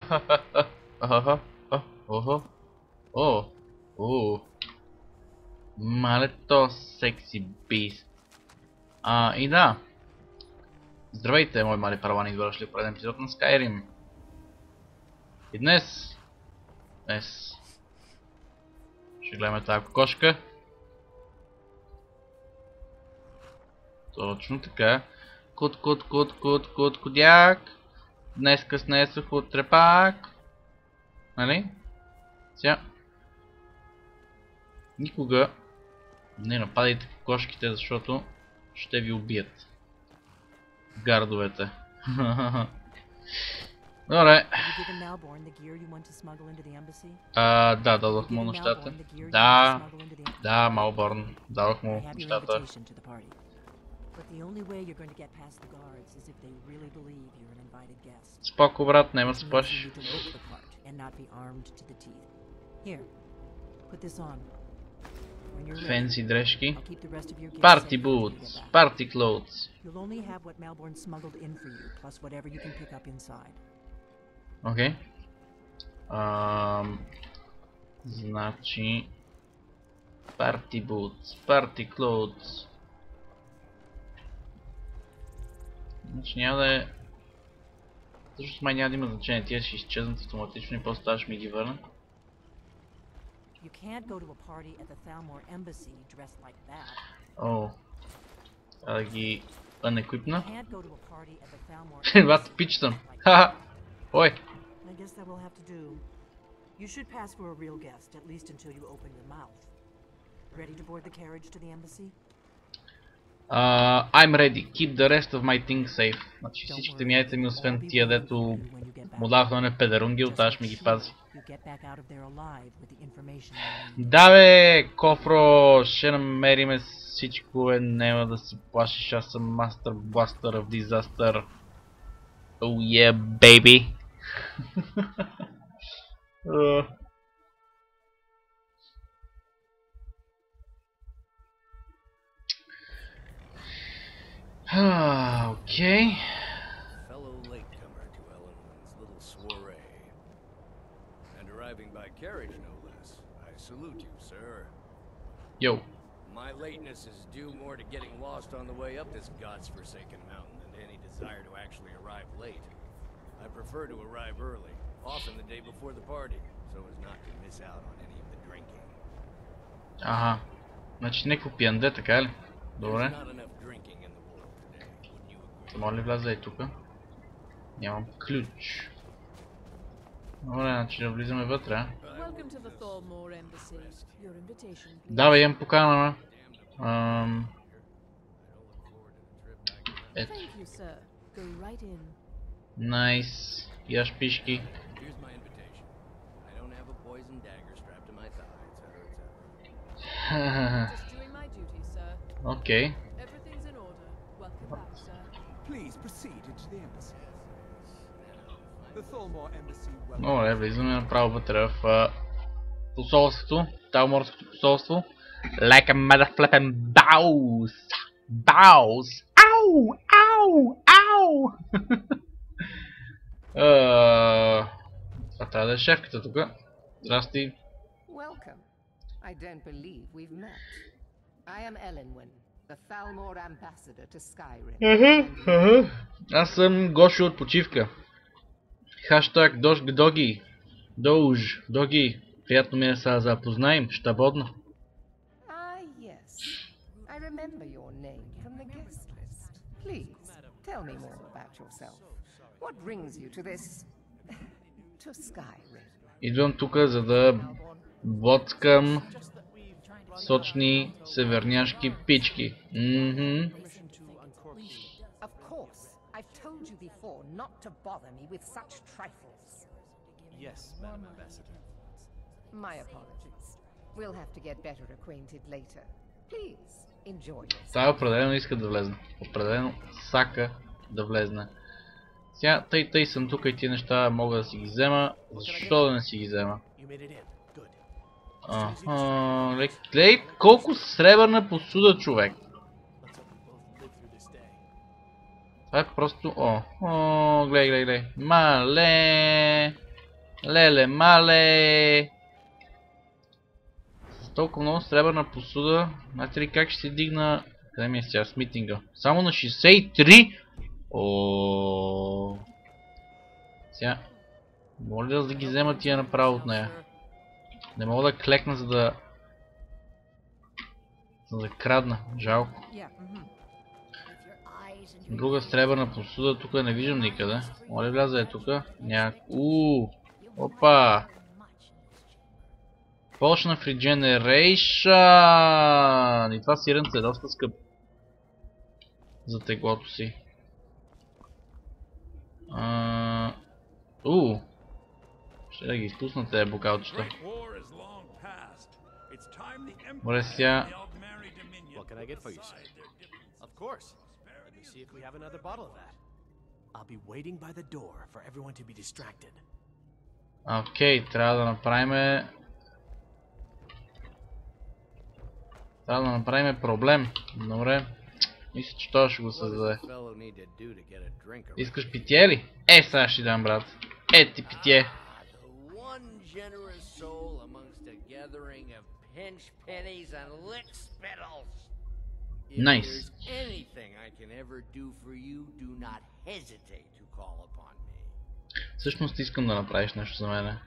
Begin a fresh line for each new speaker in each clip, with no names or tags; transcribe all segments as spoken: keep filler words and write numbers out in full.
Ага, ого, о, о, мале то секси бист. А, и да. Здравейте, мои мали паравани, добре дошли в пореден епизод на Skyrim. И днес, днес, ще гледаме тази кокошка. Точно така. Кут, кут, кут, кут, кут, кудяк. Днеска снесох от трепак. Нали? Сега. Никога не нападайте кокошките, защото ще ви убият. Гардовете. Добре. А, да, дадох му нещата. Да, да, Малборн. Дадох му нещата. Споко, брат, няма да се плашиш. Фенси дрежки. Party boots. Party clothes. Окей. Значи... Party boots. Party clothes. Значи няма да е... Също май няма да има значение. Тия ще изчезнат автоматично и после това ще ми ги върна. О, трябва да ги анеквипна. Бата пичтам. Ха-ха. Ой. Uh, I'm ready. Keep the rest of my things safe. Значи всичките ми айтеми, освен тия, дето му дах на не педерунгил, тази ще ми ги пази. Да бе, Кофро, ще намериме всичко, е, няма да се плашиш, аз съм Master Blaster of Disaster. Oh yeah, baby! uh. Okay.
Fellow latecomer to Ellen's little soiree. And arriving by carriage, no less. I salute you, sir.
Yo.
My lateness is due more to getting lost on the way up this god's-forsaken mountain than to any desire to actually arrive late. I prefer to arrive early, often the day before the party, so as not to miss out on any of the drinking.
Ага. Значи некво пиянде, така ли? Добре. Моля ли вляза и тука? Нямам ключ. Добре, значи да влизаме вътре. Давай, имам покана. Ам... Ето. Найс. Яш пишки. Окей. Добре, влизаме направо вътре в посолството, Талморското посолство. Like a motherflippin' bows! Bows! Ау! Ау! Ау! Това трябва да е шефката тук. Здрасти.
Welcome. I don't believe we've met. I am Elenwen, the Thalmor ambassador to Skyrim.
Аз съм Гошо от почивка. Хаштаг Доги. Дож. Доги. Приятно ми е да се запознаем. Щабодно.
Ah, yes. I remember your name from the guest list. Please, tell me more about yourself. What brings you to this... to Skyrim?
Идвам тук, за да боцкам сочни северняшки пички. Мхм.
Of course, I've told you before not to bother me with such trifles.
Yes, Madam Ambassador.
My apologies. We'll have to get better acquainted later. Please, enjoy yourself.
Това определено иска да влезна. Определено сака да влезна. Сега, тъй тъй съм тук и тия неща мога да си ги взема. Защо да не си ги взема? Аха, гледай колко сребърна посуда, човек. Това е просто... О, о, гледай, гледай, гледай. Мале! Леле, мале! С толкова много сребърна посуда. Знаете ли как ще се дигна... Къде ми е сега с митинга? Само на шейсет и три? О. Сега... Моля да ги взема тия направо от нея. Не мога да клекна, за да... За да крадна. Жалко. Друга сребърна посуда, тук не виждам никъде. Моля вляза е тук. Няк... Ууу! Опа! Potion of Regeneration! И това сиренце е доста скъп. За теглото си. Ууу! Ще да ги изпусна тези бокалчета. Моля сега... Окей, трябва да направим... Трябва да направим проблем. Добре. Мисля, че това ще го създаде. Искаш питие ли? Е, сега ще дам, брат. Е, ти питие. Найс. Всъщност искам да направиш нещо за мене.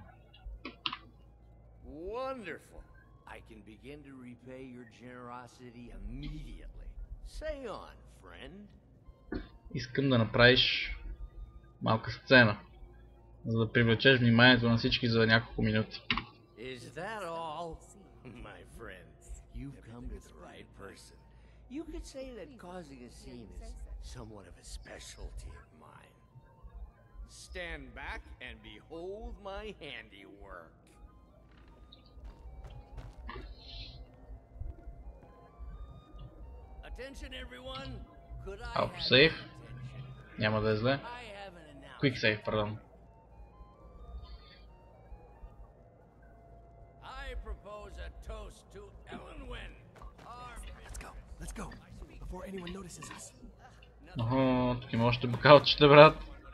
Wonderful. I can begin to repay your generosity immediately. Say on, friend.
Искам да направиш малка сцена, за да привлечеш вниманието на всички за няколко минути.
Is that all? My friend, you've come to the right person. You could say that causing a scene is somewhat of a specialty of mine. Stand back and behold my handiwork. Attention everyone. Could I
Auto
have
save.
attention?
Няма да е зле.
I have an announcement.
Quick save, пардон.
I propose a toast to Elenwen.
Let's go. Let's go. Before anyone notices us.
Охо, тук има още бокалчета, брат.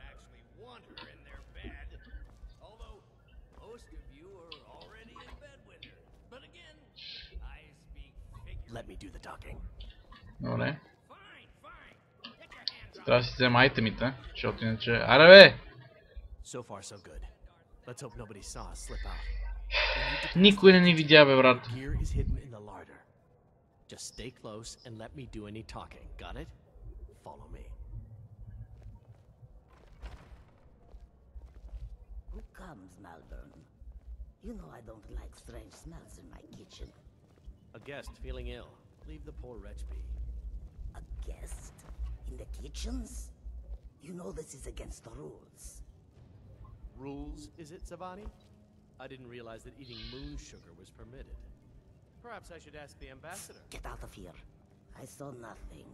Let me do the talking.
Добре. Трябва да си взема айтемите, защото иначе... Аре бе!
So far so good. Let's hope nobody saw us slip out.
Никой не ни видя, бе, брат.
Gear is hidden in the larder. Just stay close and let me do any talking. Got it? Follow me.
Who comes, Malvern? You know I don't like strange smells in my kitchen.
A guest feeling ill. Leave the poor wretch be.
A guest? In the kitchens? You know this is against the rules.
Rules, is it, Savani? I didn't realize that eating moon sugar was permitted. Perhaps I should ask the ambassador.
Get out of here. I saw nothing.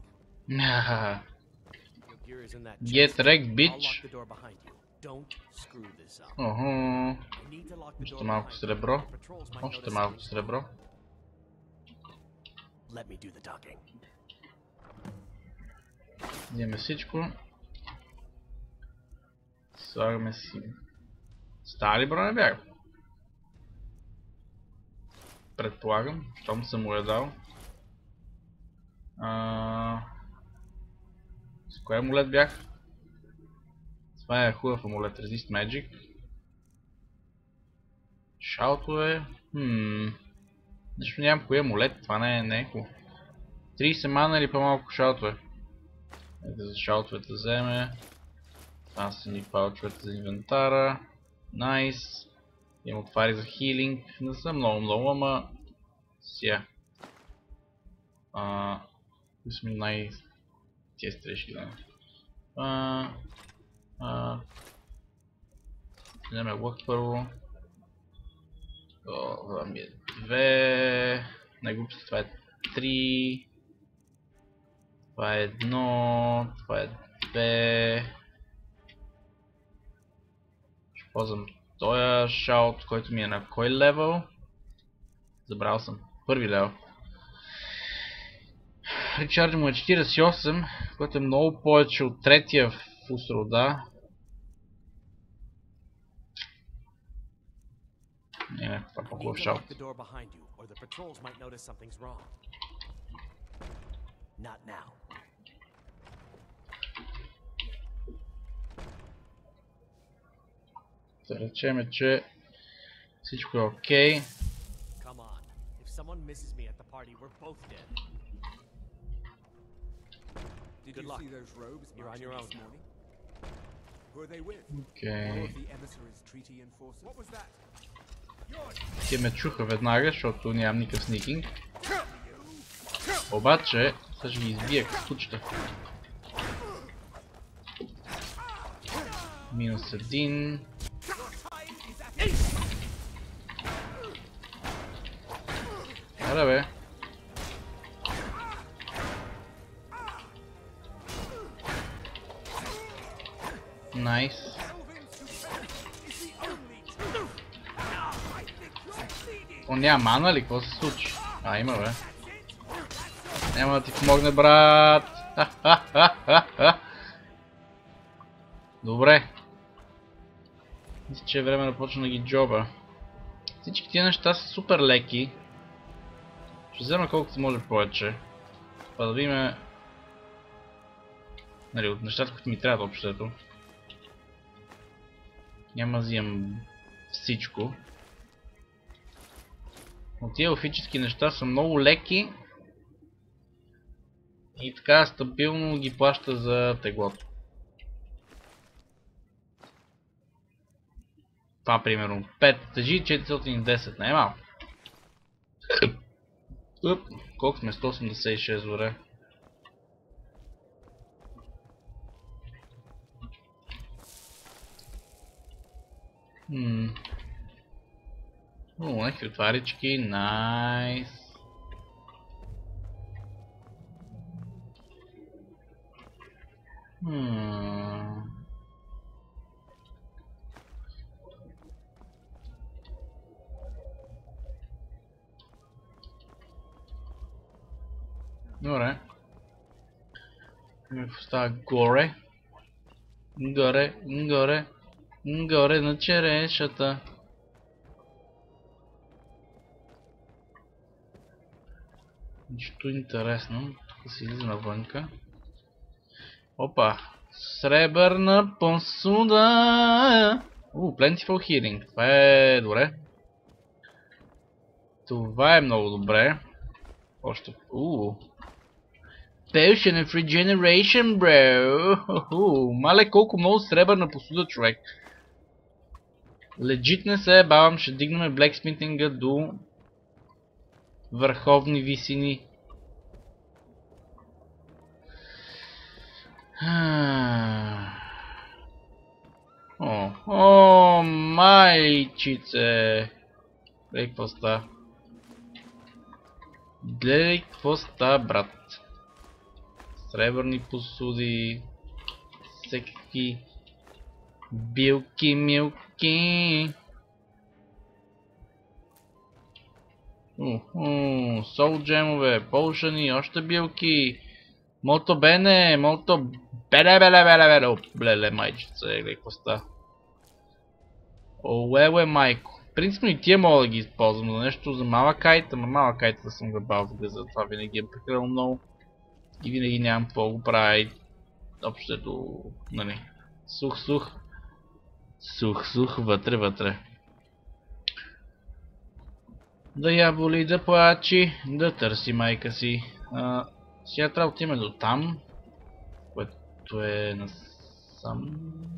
Your gear is in that chest.
Get wrecked,
I'll
bitch.
lock the door behind you. Don't screw this up.
Охо.
I need to lock the door
Още малко
behind you.
сребро.
Patrols might
Още
notice
малко
something.
сребро.
Let me do the talking.
Вземем всичко. Слагаме си... Стара ли броня бяга? Предполагам, щом съм му я дал. А... С кой амулет бях? Това е хубав амулет, Resist Magic. Шаутове... Хм... Нещо нямам кой амулет, това не е, не е хубаво. трийсет мана или по-малко шаутове? Ето за шаутовете вземе. Това са ни палчовете за инвентара. Найс. Имам отвари за хилинг. Не са много много, ама... Сега. Ааа... Кои сме най... Тия стрешки да. Ааа... Ааа... Вземе лък първо. О, това ми е две... Най-глупости, това е три... Това е едно... Това е две... Ще ползвам този шаут, който ми е на кой левел? Забрал съм. Първи левел. Ричард му е четирийсет и осем, което е много повече от третия в Усрода. някаква
You
по-хубав
need to
шаут.
lock the door behind you, or the patrols might notice something's wrong. Not now.
Да речеме, че всичко е окей.
Come on. If someone misses me at the party, we're both dead.
Did
Good
you
luck.
see those robes
You're on
marching
your
this
own now.
morning? Who are they with? All
Окей.
of the emissaries' treaty enforcers? What was that?
Те ме чуха веднага, защото нямам никакъв сникинг. Обаче, сега ще ги избия като кучета. Минус един. Аре бе. Найс. О, няма мана ли? Какво се случи? А, има бе. Няма да ти помогне, брат. Ха-ха-ха-ха-ха. Добре. Мисля, че е време да почна да ги джоба. Всички тия неща са супер леки. Ще взема колкото може повече. Па да видим... Нали, от нещата, които ми трябват общото. Няма да взимам всичко. Но тия офически неща са много леки. И така стабилно ги плаща за теглото. Това примерно пет тежи четиристотин и десет, не е малко. Уп, колко сме? сто осемдесет и шест добре. Хм. О, някакви отварички, найс. Хм. Добре. Какво става горе? Горе, горе, горе на черешата. Нищо интересно. Тук си излиза навънка. Опа! Сребърна посуда! Уу, plentiful healing. Това е добре. Това е много добре. Още... Уу. Potion of Regeneration, bro! Мале, колко много сребърна посуда, човек. Легит не се бавам, ще дигнем blacksmithing до върховни висини. О, о, майчице! Гледай какво ста. Гледай какво ста, брат. Сребърни посуди. Всеки билки, милки. Уху, сол джемове, полшани, още билки. Молто бене, молто беле, беле, беле, беле. О, блеле, майчица, гледай какво ста. Олеле, майко. Принципно и тия мога да ги използвам за нещо, за малък айт, ама малък айт да съм гъбал в гъза, това винаги е прекалено много. И винаги нямам какво го прави. Общото, нали, сух-сух. Сух-сух, вътре-вътре. Да я боли, да плачи, да търси майка си. А, сега трябва да отидем до там, което е насам.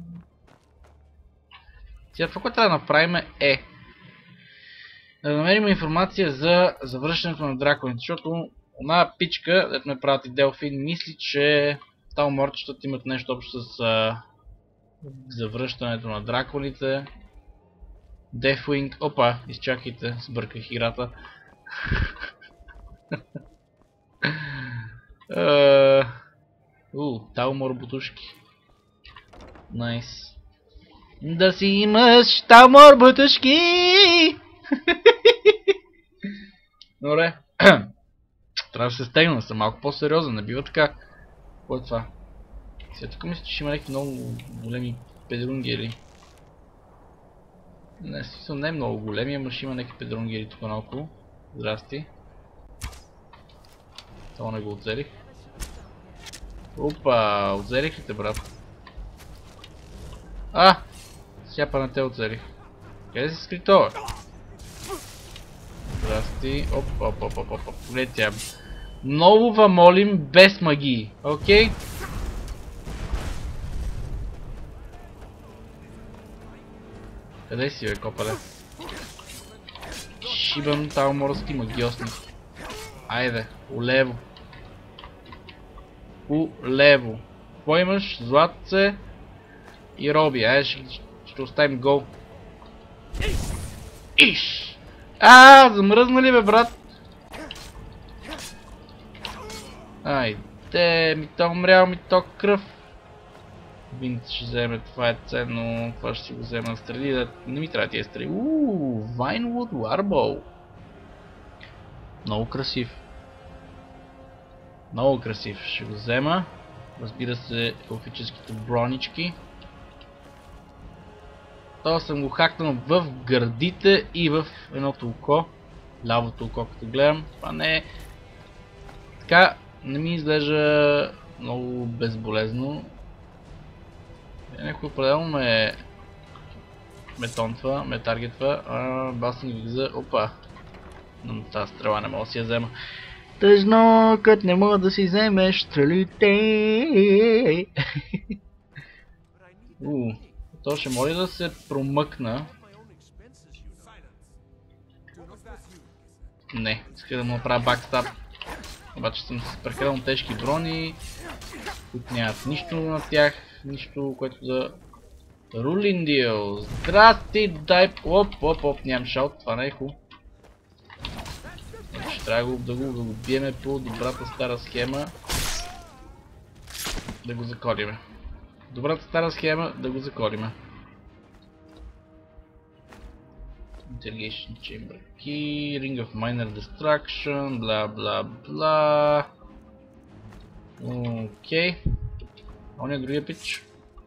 Сега това, което трябва да направим е да намерим информация за завръщането на драконите, защото она пичка, дето ме прати Делфин, мисли, че талморчетата имат нещо общо с а, завръщането на драконите. Deathwing, опа, изчакайте, сбърках играта. У, талмор бутушки. Найс. Да си имаш талмор бутушки! Добре. Трябва да се стегна, да съм малко по-сериозен, не бива така. Какво е това? Сега тук мисля, че ще има някакви много големи педрунгери. Не, смисъл не е много големи, ама ще има някакви педронгири тук наоколо. Здрасти. Това не го отзелих. Опа, отзелих ли те, брат? А! Сега па не те отзелих. Къде си скри това? Здрасти. Оп, оп, оп, оп, оп, оп. Гледайте, много ва молим без магии, окей? Къде си, бе, копале? Шибам тази морски магиосник. Айде, улево. Улево. Какво имаш? Златце и Роби. Айде, ще, ще оставим гол. Иш! А, замръзна ли, бе, брат? Айде, ми то умрял, ми то кръв. Винт ще вземе, това е ценно, това ще си го взема настрели, да не ми трябва тия стрели. Ууу, Vinewood Warbow. Много красив. Много красив, ще го взема. Разбира се, елфическите бронички. Това съм го хакнал в гърдите и в едното око. Лявото око, като гледам. Това не е... Така, не ми изглежда много безболезно. Някой определено ме... ме тонтва, ме таргетва, а басен ги влиза... Опа! Но тази стрела не мога да си я взема. Тъжно, кът не мога да си вземеш стрелите. Уу, то ще може да се промъкна. Не, иска да му направя бакстап. Обаче съм с прекалено тежки брони, които нямат нищо на тях, нищо, което да... Рулиндио! Здрасти, дай... Оп, оп, оп, нямам шаут, това не е хубаво. Ще трябва да го, да го биеме по добрата стара схема. Да го заколиме. Добрата стара схема да го заколиме. Interrogation Chamber Key, Ring of Minor Destruction, бла бла бла. Окей. Он е другия пич.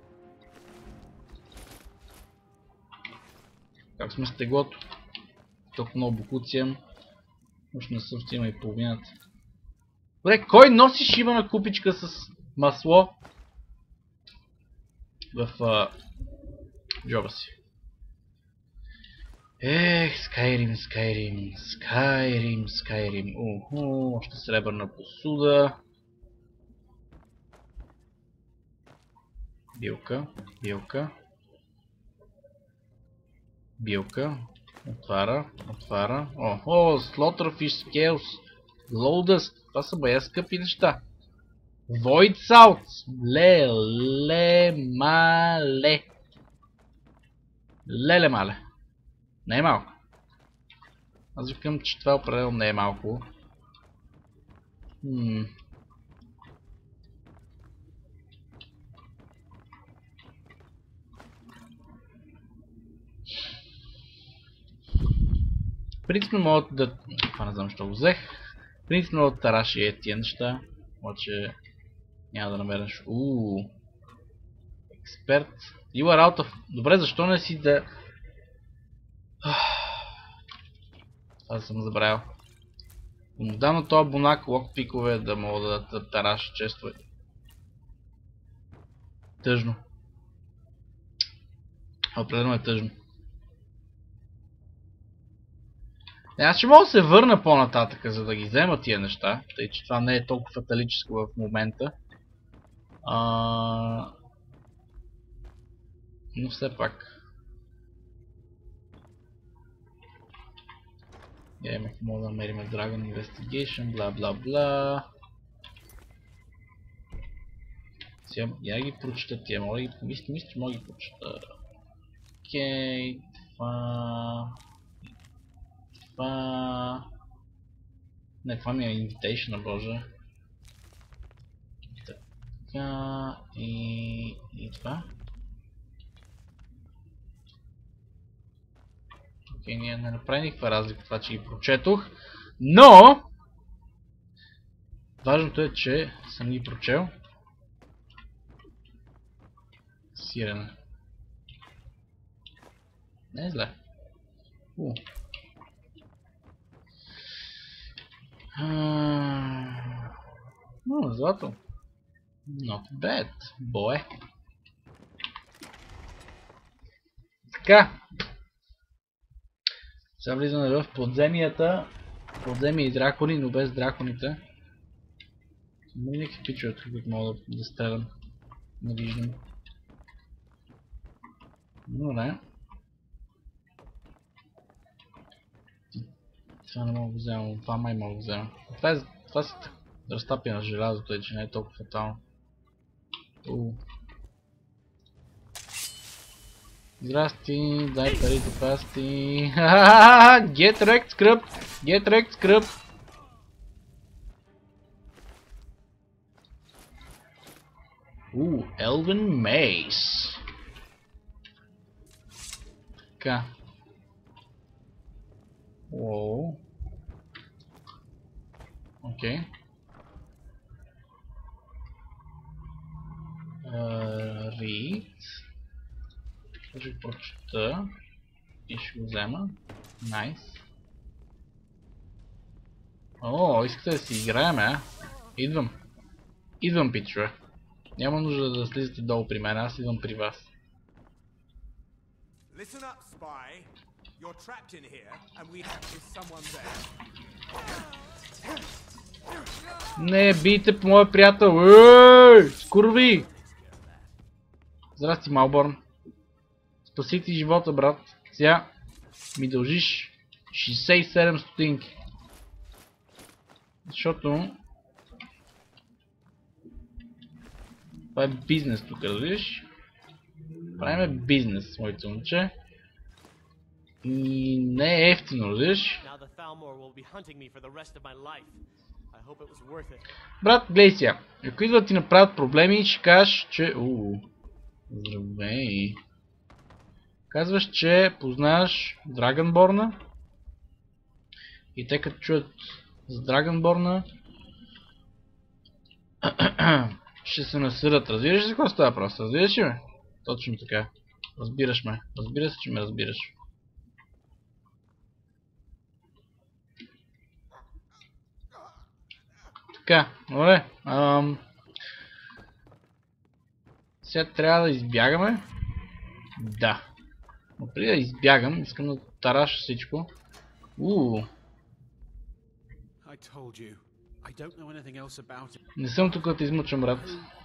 Как сме с теглото? Толкова много букуци имам. Може не съм стима и половината. Добре, кой носи шибана купичка с масло в а, джоба си? Ех, Skyrim, Skyrim, Skyrim, Skyrim. Уху, още сребърна посуда. Билка, билка. Билка. Отваря, отваря. Охо, Slaughterfish Scales. Glowdust. Това са бая скъпи неща. Void Salt. Ле, ле, мале. Леле, мале. Не е малко. Аз викам, че това определено не е малко. Хм. Принципно могат да... Това не знам, що го взех. Принципно могат да тараши е тия неща. Обаче... Няма да намериш... Ууу... Експерт... You are out of... Добре, защо не си да... Аз съм забравил. Му дам на този бунак локпикове да мога да, да тараша често. Тъжно. Определено е тъжно. Аз ще мога да се върна по-нататък, за да ги взема тия неща, тъй че това не е толкова фаталическо в момента. А... Но все пак. Имах, мога да намерим Dragon Investigation, бла бла бла. Сега я ги прочета тия, мога да ги помисля, мисля, че мога да ги прочета. Окей, това... Това... Не, това ми е Invitation, боже. Така... И... И това. Окей, ние не направим никаква разлика това, че ги прочетох. Но... Важното е, че съм ги прочел. Сирене. Не е зле. У. Ну, злато. Not bad, boy. Така. Сега влизаме в подземията. Подземия и дракони, но без драконите. Има ли някакви пичове, които мога да, да стрелям? Не виждам. Добре. Това не мога да взема, това май мога да взема. Това е, това са разтапя на желязото, е, че не е толкова фатално. Уу. Здрасти, дай парите пасти. Ха-ха-ха! Get wrecked, скръп! Get wrecked, скръп! Уу, Elven Mace. Така. Уоу. Окей. Read. Ще прочета и ще го взема. Найс. О, искате да си играем, а? Идвам. Идвам, пичове. Няма нужда да слизате долу при мен, аз идвам при вас.
Listen up, spy. You're trapped in here, and we have is someone there.
Не бийте по моя приятел! Ей! Скурви! Здрасти, Малборн. Спаси ти живота, брат. Сега ми дължиш шейсет и седем стотинки. Защото това е бизнес тук, разбираш? Правиме бизнес, моите момче. И не е ефтино, разбираш? Брат, гледай сега. Ако идват да ти направят проблеми, ще кажеш, че... Ууу. Здравей. Казваш, че познаваш Драгонборна. И те като чуят за Драгонборна, ще се насърдат. Разбираш ли за какво става просто? Разбираш ли ме? Точно така. Разбираш ме. Разбира се, че ме разбираш. Така, добре. Ам... Сега трябва да избягаме. Да. Но преди да избягам, искам да тараша всичко. Уу. Не съм тук да те измъчвам, брат.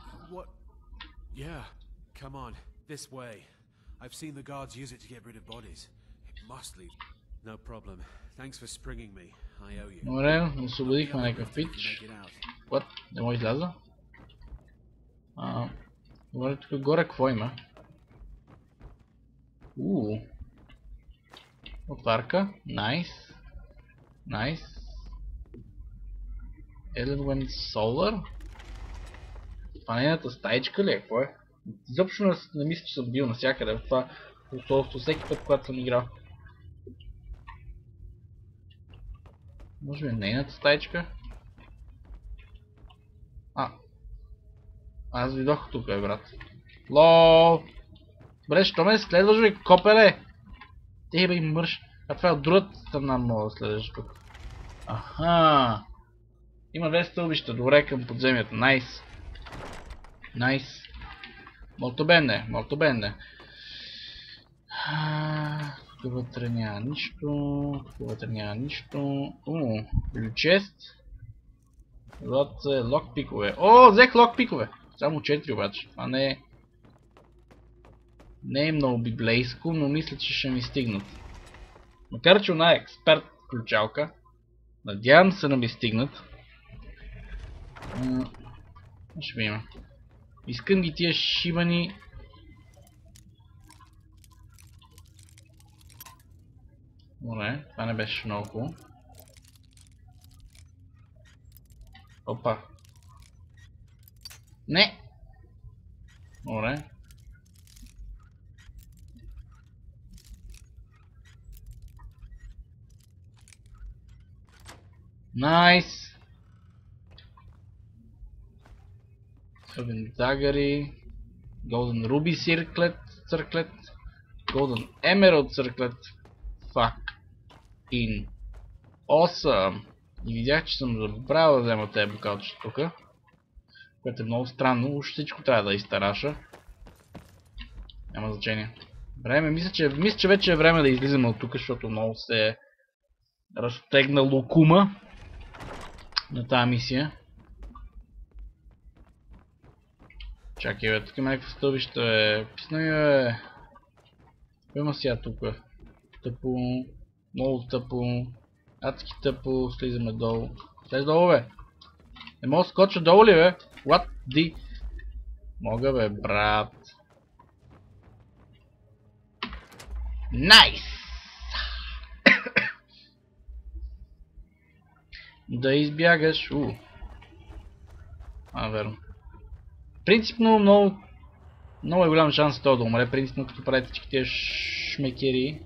Yeah, come on, this way. I've seen the guards use it to get rid of bodies. It must leave. No problem. Thanks for springing me. I owe you.
Добре, освободихме някакъв пич. What? Не може изляза? А, добре, тук горе какво има? Уу. Отварка. Найс. Найс. Element Solar. Това нейната стаичка ли е? Какво е? Изобщо не, не мисля, че съм бил навсякъде в това посолство, всеки път, когато съм играл. Може би нейната стаичка? А. Аз видох тук, е, брат. Лоо! Бре, що ме следваш, бе, копеле? Те, бе, мърш. А това е от другата страна мога да следваш тук. Аха. Има две стълбища, добре, към подземията. Найс. Найс. Молто бенде, молто бенде. Тук вътре няма нищо. Тук вътре няма нищо. Уу, ключест. Злат локпикове. О, взех локпикове. Само четири обаче. Това не е... Не е много библейско, но мисля, че ще ми стигнат. Макар че она е експерт ключалка. Надявам се да ми стигнат. Ще ви има. Искам ги тия шибани. Добре, това не беше много хубаво. Опа. Не! Добре. Найс! Seven Daggery, Golden Ruby Circlet, Circlet, Golden Emerald Circlet. Fuck. in awesome. И видях, че съм забравил да взема тези бокалчета тук. Което е много странно, уж всичко трябва да изтараша. Няма значение. Време, мисля, че, мисля, че вече е време да излизаме от тук, защото много се е разтегна лукума на тази мисия. Чакай, бе, тук има някакво стълбище, бе. Писна ми, бе. Кой има сега тук? Тъпо, много тъпо, адски тъпо, слизаме долу. Слез долу, бе. Не мога да скоча долу ли, бе? What the... Мога, бе, брат. Найс! Да избягаш. У. А, верно. Принципно много... Много е голям шанс това да умре. Принципно като правите всички тия шмекери.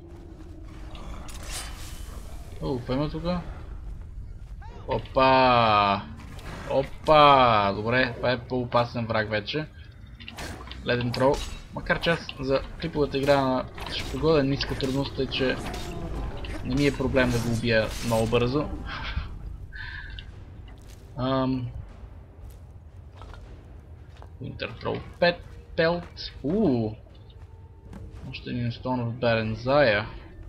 О, какво има тук? Опа! Опа! Добре, това е по-опасен враг вече. Леден трол. Макар че аз за клиповата игра на шпогода ниска трудност е, че не ми е проблем да го убия много бързо. Ам... Winter Troll пет Pelt. Ууу! Още един Stone of Barenzaya.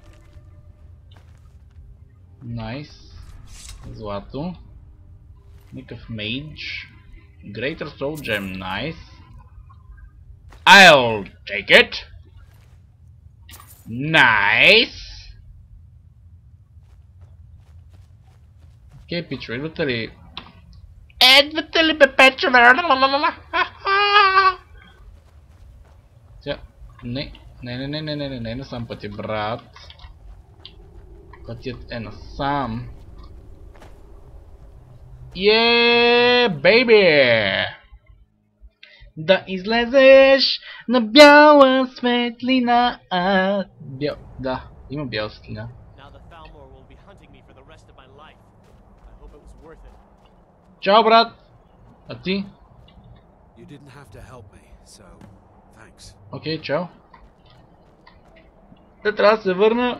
Найс. Злато. Никакъв Mage. Greater Soul Gem. Найс. I'll take it. Nice. Окей, пичо, идвате ли? Идвате ли, бе, печо? Тя, не, не, не, не, не, не, не, не, насам пътя, брат. Пътят е насам. Е, бейби! Да излезеш на бяла светлина. А, бял... Да, има бяла светлина. Чао, брат! А ти? Окей, okay, чао. Те трябва да се върна.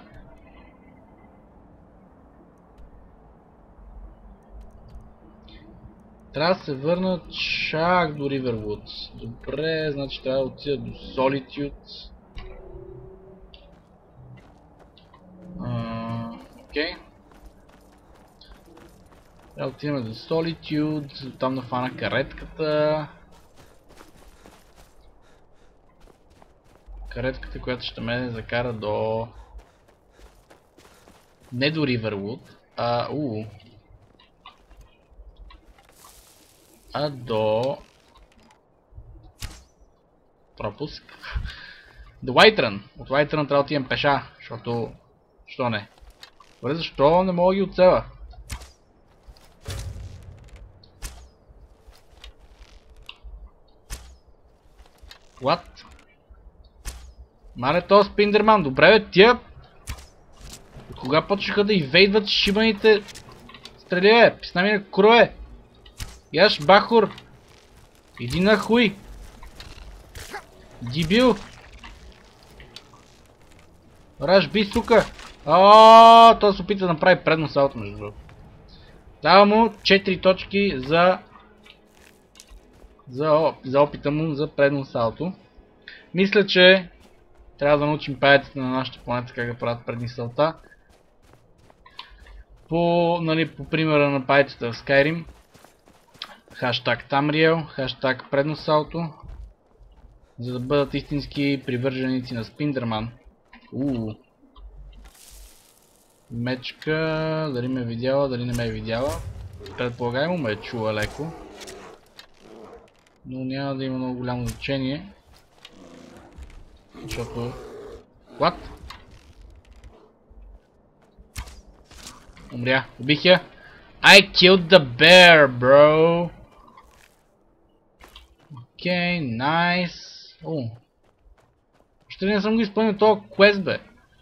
Трябва да се върна чак до Ривервуд. Добре, значи трябва да отида до Solitude. Окей. Трябва да отидем до Solitude, там да фана каретката. Каретката, която ще ме закара до... Не до Ривервуд, а... уу. А до... Пропуск. До Whiterun. От Whiterun трябва да отидем пеша, защото... Що не? Добре, защо не мога да ги оцеля? What? Мале този Спиндерман, добре бе, тия... Кога почнаха да инвейдват шибаните... Стрели бе, писна ми на курове! Яш бахур! Иди на хуй! Дибил! Раш би, сука! Оооо, той се опита да направи предно салто между другото. Дава му четири точки за... За, за опита му за предно салто. Мисля, че трябва да научим паяците на нашата планета как да правят предни салта. По, нали, по примера на паяците в Skyrim. Хаштаг Tamriel, хаштаг предно салто. За да бъдат истински привърженици на Спиндерман. Ууу. Мечка, дали ме е видяла, дали не ме е видяла. Предполагаемо ме е чула леко. Но няма да има много голямо значение. Защото... What? Умря. Убих я. I killed the bear, bro. Окей, okay, найс. Nice. О. Още не съм го изпълнил този квест, бе.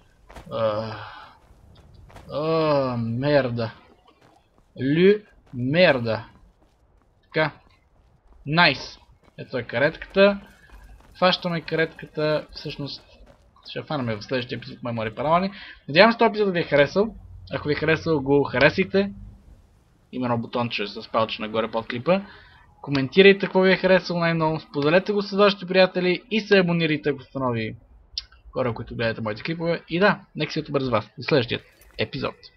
Аааа, мерда. Лю, мерда. Така. Найс. Ето е каретката. Фащаме каретката. Всъщност ще фанаме в следващия епизод Memory Paramani. Надявам се този епизод да ви е харесал. Ако ви е харесало, го харесайте. Има едно бутонче с палче нагоре под клипа. Коментирайте какво ви е харесало най-много, споделете го с вашите приятели и се абонирайте, ако сте нови хора, които гледате моите клипове. И да, нека си от бърз вас. До следващия епизод.